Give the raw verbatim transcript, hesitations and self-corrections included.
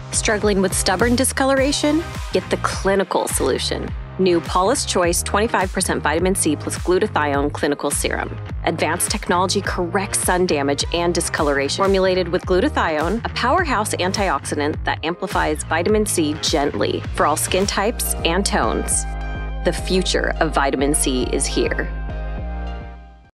Struggling with stubborn discoloration? Get the clinical solution. New Paula's Choice twenty-five percent vitamin C plus glutathione clinical serum. Advanced technology corrects sun damage and discoloration. Formulated with glutathione, a powerhouse antioxidant that amplifies vitamin C gently for all skin types and tones. The future of vitamin C is here.